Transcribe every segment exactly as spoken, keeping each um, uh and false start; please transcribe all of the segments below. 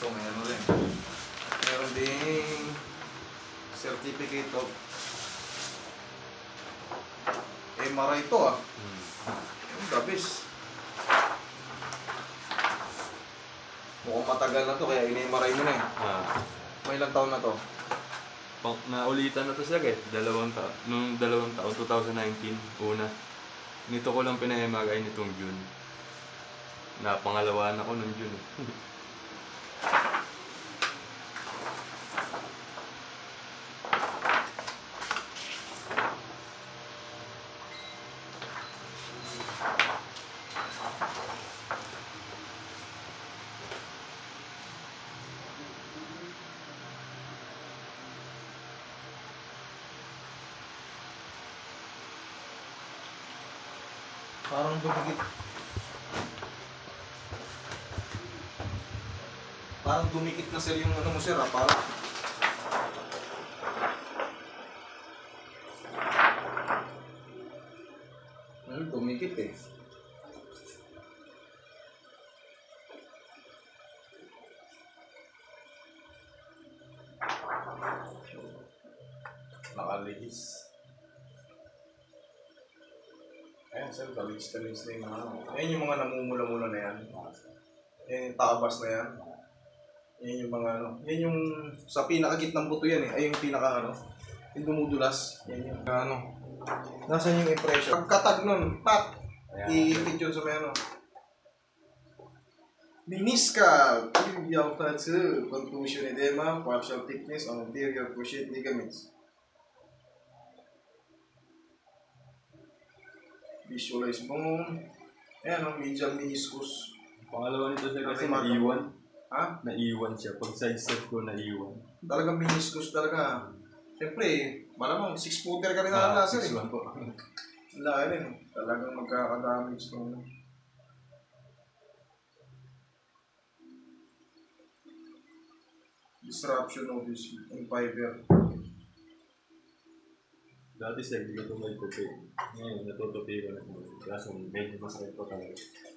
So, may ano rin. Meron ding certificate of M R I to ah. Hmm. Yung gabis. Mukhang matagal na to, kaya in-M R I mo na eh. Ah. May ilang taon na to? Pang, naulitan na to siya eh. Dalawang taon. Nung dalawang taon, twenty nineteen, una. Nito ko lang pina-M R I nitong June. Napangalawa na ko nung June eh. Parang dumikit. Parang dumikit na sir yung ano mo sir ah, parang. Hmm, dumikit eh. Nakalihis. Ayan sir, kalis-kalis na yung mga ano. Ayan yung mga namumula-mula na yan. Ayan yung tabas na yan. Ayan yung mga ano. Ayan yung sa pinakagitnang buto yan eh. Ay yung pinaka ano. Yung dumudulas. Ayan yung ano. Nasaan yung impression? Pagkatag nun, pat! Iipit yun sa may ano. Meniscal, tibial tattoo, contusion edema, partial thickness on anterior cruciate ligaments. Visualize mo. Ayan ang medial meniscus. Pangalawa nito siya kasi Okay, naiwan. Ha? Naiwan siya. Pag side step ko, naiwan. Talagang meniscus talaga. Siyempre, malamang six footer ka rin na Ah, laser six eh. one po. Wala rin. Talagang magkakadamage itong disruption of this in fiber. Dati siya, hindi ko ito may tupi. Ngayon, natutupi ko na ito. Kaso medyo masakit po talaga.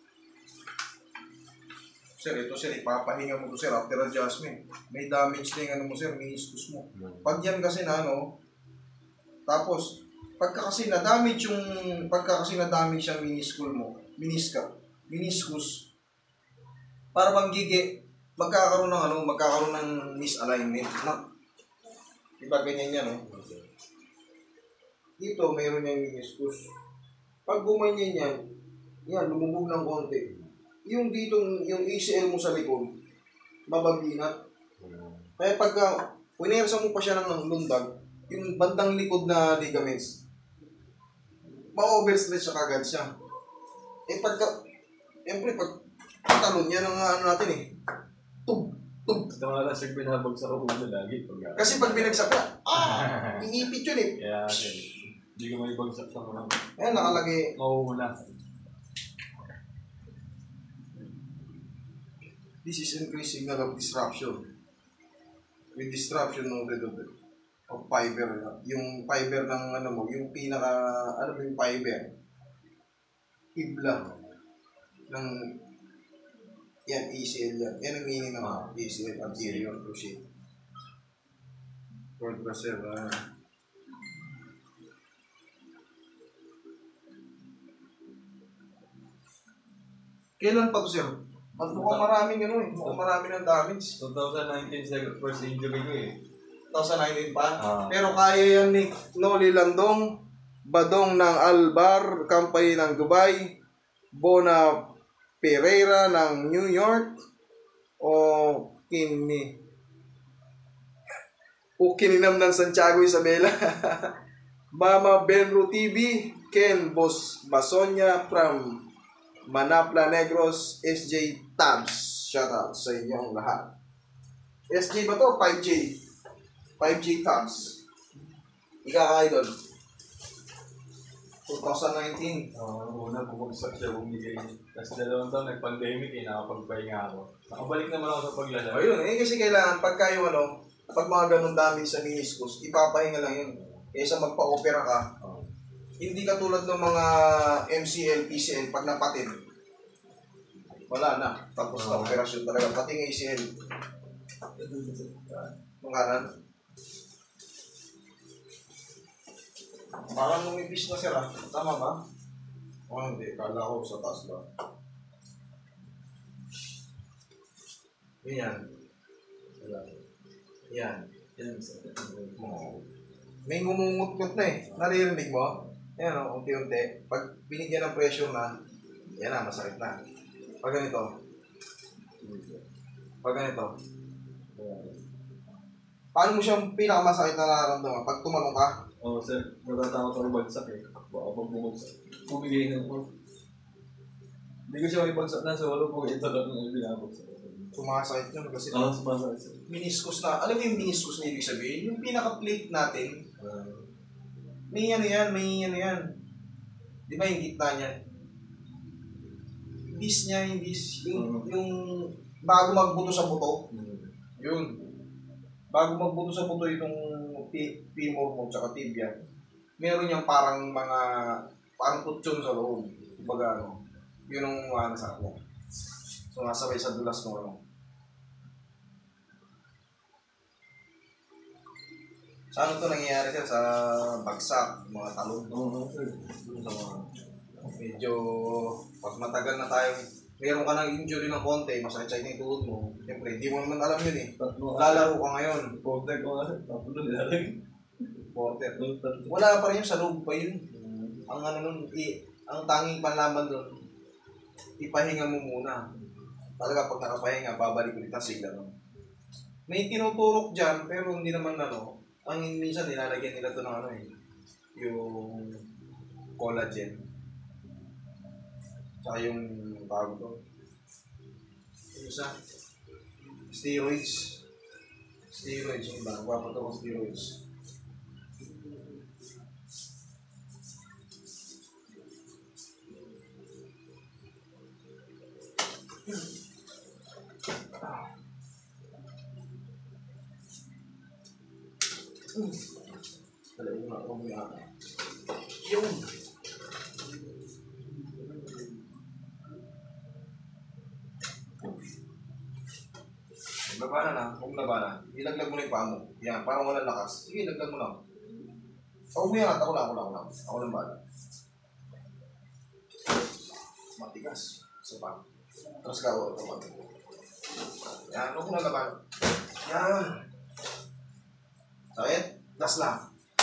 Sir, ito sir, ipapahinga mo to sir after adjustment. May damage na yung ano mo sir, meniscus mo. Hmm. Pag yan kasi na ano, tapos, pagka kasi na-damage yung, pagka kasi na-damage yung meniscus mo, meniska, meniscus, para bang gigi, magkakaroon ng ano, magkakaroon ng misalignment. Na, diba ganyan yan, no? Dito, mayroon yung meniscus. Pag gumanyan yan, yan, lumubog ng konti. Yung ditong, yung A C L mo sa likod, mababinat. Kaya pagka, winersa mo pa siya ng lundag, yung bandang likod na ligaments, ma-overstretch siya kagad siya. Eh pagka, siyempre pag talon, yan ang ano natin eh. Tug, tug. Ito nga lang siya binabag sa ulo lagi. Pag Kasi pag binagsak ka, ah, iipit yun eh. kaya, hindi ko may bagsak sa mga. Ayan, nakalagay. Mauuna. This is increased signal of disruption. With disruption noted of, of fiber. Yung fiber ng ano mo, yung pinaka, ano ba yung fiber? Ibla. Ng, yan, A C L yan. Yan ang meaning ng A C L, anterior cruciate. Cord bracilla. Kailan pa to sir? At mukhang maraming ano eh, mukhang maraming ng damage. twenty nineteen second first injury ko eh. twenty nineteen pa. Ah. Pero kaya yan ni Noli Landong, Badong ng Albar, Company ng Dubai, Bona Pereira ng New York, o Kini. O Kininam ng Santiago Isabela. Mama Benro T V, Ken Bos Basonia from Manapla Negros, S J Tabs. Shout out sa inyong lahat. S J ba to? five J. five J Tabs. Ika ka idol. twenty nineteen. Oo, uh, una bumagsak siya, bumigay. Kasi dalawang taon, nag-pandemic eh, nakapagpahinga ako. Nakabalik naman ako sa paglalaro. Ayun, eh kasi kailangan pagka yung ano, pag mga ganun damage sa meniscus, ipapahinga lang yun. Kaysa magpa-opera ka, Oh. hindi katulad ng mga M C L, P C L, pag napatid. Wala na. Tapos na Oo. operasyon talaga. Pati ng A C L. Yung kanan. Parang lumipis na sir ah. Tama ba? O hindi. Kala ko sa taas ba? Yan. Yan. Yan, sir. Oo. May ngumungot-ngot na eh. Naririnig mo? Ayan o, unti-unti. Pag binigyan ng pressure na, yan na, masakit na. Pag ganito. Pag ganito. Paano mo siyang pinakamasakit na nararamdaman? Pag tumalong ka? Oo, oh, sir. Natatakot ako bagsak eh. Baka pag bumagsak. Pumigay na ako. Hindi ko siya makipagsak na sa walo po. Ito lang ang binabagsak. Sumasakit yun kasi Oo, sumasakit sir. meniscus na. Alam mo yung meniscus na ibig sabihin? Yung pinaka-plate natin, Uh, may ano yan, may ano yan. Di ba yung gitna niya? Bis niya, yung bis. Yung, yung bago magbuto sa buto. Yun. Bago magbuto sa buto itong pi- femur mo tsaka tibia, meron niyang parang mga parang kutsyon sa loob. Kumbaga ano, yun ang ano sa akin. So nasabay sa dulas mo ano. Sa ano to nangyayari sir? Sa bagsak, mga talon. Oo, sir. Doon sa mga... Medyo pag matagal na tayo, meron ka ng injury ng konti, masakit sa yung tuhod mo. Siyempre, hindi mo naman alam yun eh. Tatlo. Lalaro ka ngayon. Porter ko nga sir. Tapos doon nilalagay. Porter. Tatlo. Wala pa rin yun, sa loob pa yun. Ang ano nun, i, ang tanging panlaban doon, ipahinga mo muna. Talaga pag nakapahinga, babalik ulit ang sigla nun. May tinuturok dyan, pero hindi naman ano, ang minsan nilalagyan nila to ng ano eh, yung collagen. Tsaka yung bago to. Yung isa, steroids. Steroids, yung ba? Guwapo to ng steroids. Talaga na ako may ako. Yung! Labanan na, huwag labanan. Ilaglag mo na yung paa mo. Yan, parang walang lakas. Sige, ilaglag mo lang. Huwag mo yan, ako lang, ako lang, ako lang. Ako lang bala. Matigas. Isa pa. Tapos ka, huwag ito. Yan, huwag mo na labanan. Yan! Sakit? Das lang.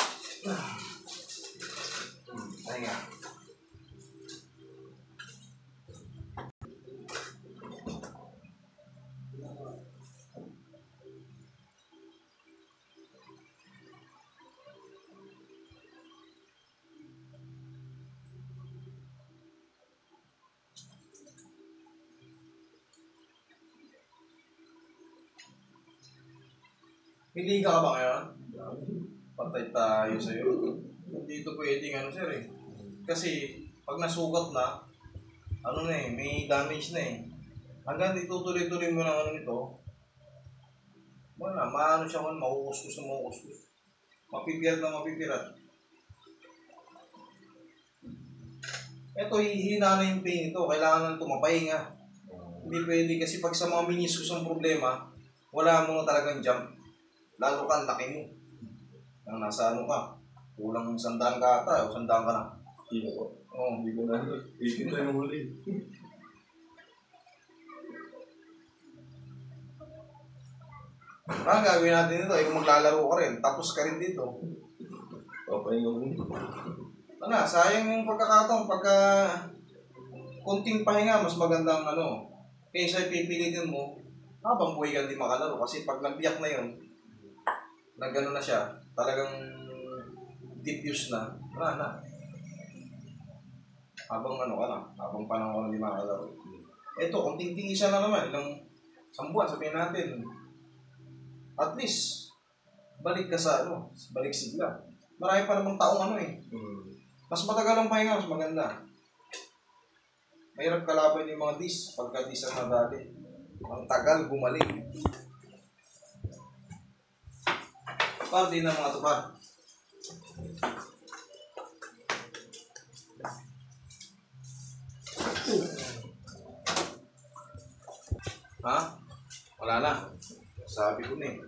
Hmm, ay nga. Hindi ka ba ngayon? Patay tayo sa'yo. Hindi ito pwedeng ano sir eh. Kasi pag nasugat na, ano na eh, may damage na eh. Hanggang itutuloy-tuloy mo ng ano nito, wala, maano siya kung mauuskus na mauuskus. Mapipirat na mapipirat. Ito, hihina na yung pain ito. Kailangan na tumapahinga. Hindi pwede kasi pag sa mga meniscus ang problema, wala mo na talagang jump. Lalo ka, ang laki mo. Nang nasa ano ka, kulang sandaan ka ata, o sandaan ka na. Hindi ko. Oo. Hindi ko na. Hindi ko na yung huli. Parang gagawin natin ito, eh, kung maglalaro ka rin, tapos ka rin dito. Papahinga mo. Ano, sayang yung pagkakataon, pagka kunting pahinga, mas magandang ano, kaysa pipilitin mo, habang buhay ka hindi makalaro. Kasi pag nagbiyak na yun, nagano na siya, talagang diffuse na, wala na. Habang ano ka na, habang panahon hindi makalaro. Ito, kunting tingisa na naman, ilang isang buwan, sabihin natin, at least, balik ka sa ano, balik sigla. Marami pa namang taong ano eh. Mas matagal ang pahinga, mas maganda. Mahirap kalaban yung mga dis, pagka dis ang nadali. Ang tagal, bumalik. Parte ng mga tupad. Ha? Wala na. Sabi ko na eh.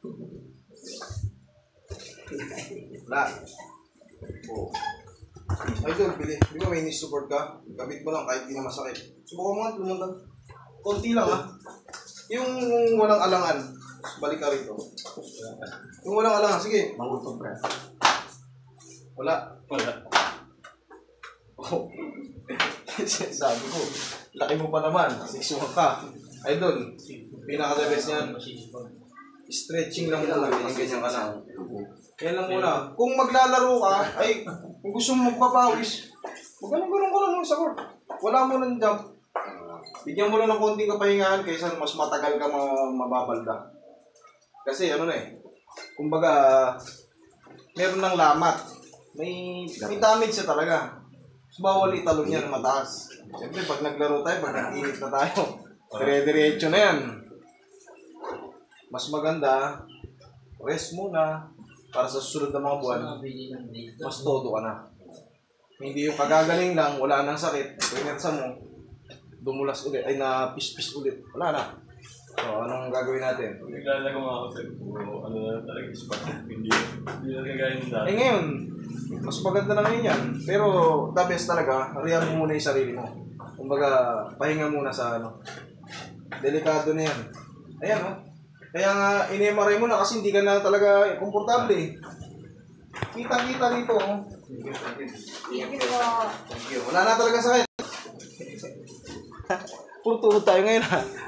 Wala. Oo. Ay, Idol, bili. Di ba may knee support ka? Kabit mo lang kahit di na masakit. Subukan mo nga, lumundag. Konti lang ha. Yung walang alangan. Balik ka rito. Yung walang alangan, sige. Mangutong pre. Wala. Wala. Oh. Sabi ko, laki mo pa naman. six one ka. Idol, pinaka-the best yan. Stretching lang muna, ganyan-ganyan ka lang. Yan lang muna. Kung maglalaro ka, ay, kung gusto mo magpapawis, magano'n-ganon ka lang muna sa court. Wala mo ng jump. Bigyan mo lang ng konting kapahingahan kaysa mas matagal ka ma- mababalda. Kasi ano na eh, kumbaga, meron ng lamat. May, may damage siya talaga. So, bawal italon yan mataas. Siyempre, pag naglaro tayo, pag nag-init na tayo, dire-diretso na yan. Mas maganda, rest muna para sa susunod na mga buwan, mas todo ka na. Hindi yung kagagaling lang, wala nang sakit, pinersa mo, dumulas ulit, ay na-pis-pis ulit, wala na. So, anong gagawin natin? Naglalagay mo ako sa ano na talaga spot. Hindi hindi na kagaya ng dati. Eh ngayon, mas maganda na ngayon yan. Pero the best talaga, riyan mo muna yung sarili mo. Kumbaga, pahinga muna sa ano. Delikado na yan. Ayan o. Oh. Kaya nga, in-M R I mo na kasi hindi ka na talaga komportable. Kita-kita dito. Oh. Thank you. Wala na talaga sakit. Puro tulog tayo ngayon ha.